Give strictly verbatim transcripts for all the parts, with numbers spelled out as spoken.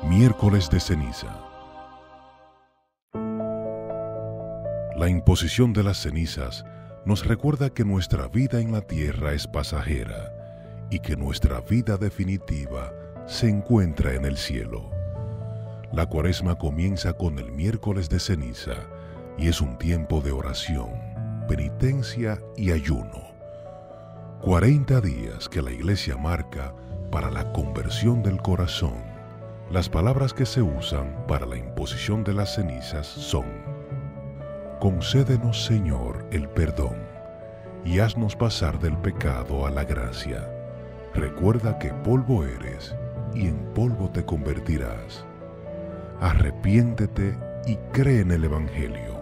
Miércoles de ceniza. La imposición de las cenizas nos recuerda que nuestra vida en la tierra es pasajera y que nuestra vida definitiva se encuentra en el cielo. La Cuaresma comienza con el miércoles de ceniza y es un tiempo de oración, penitencia y ayuno. cuarenta días que la Iglesia marca para la conversión del corazón. Las palabras que se usan para la imposición de las cenizas son: concédenos, Señor, el perdón y haznos pasar del pecado a la gracia. Recuerda que polvo eres y en polvo te convertirás. Arrepiéntete y cree en el Evangelio.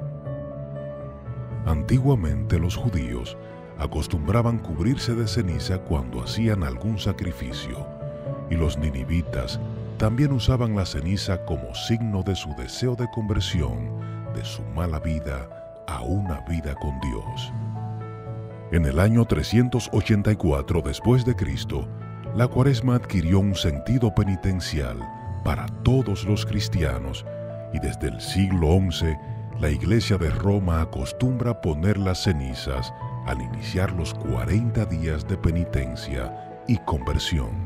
Antiguamente los judíos acostumbraban cubrirse de ceniza cuando hacían algún sacrificio, y los ninivitas también usaban la ceniza como signo de su deseo de conversión de su mala vida a una vida con Dios. En el año trescientos ochenta y cuatro después de Cristo, la Cuaresma adquirió un sentido penitencial para todos los cristianos, y desde el siglo once la Iglesia de Roma acostumbra poner las cenizas al iniciar los cuarenta días de penitencia y conversión.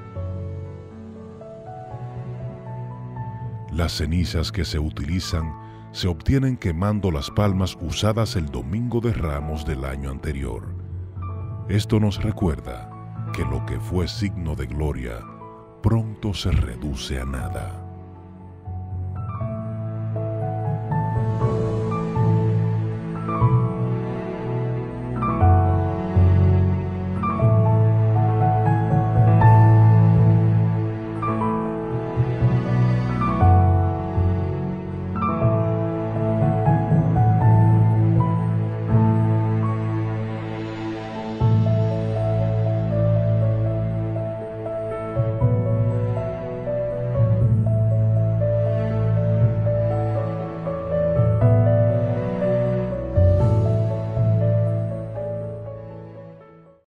Las cenizas que se utilizan se obtienen quemando las palmas usadas el Domingo de Ramos del año anterior. Esto nos recuerda que lo que fue signo de gloria pronto se reduce a nada.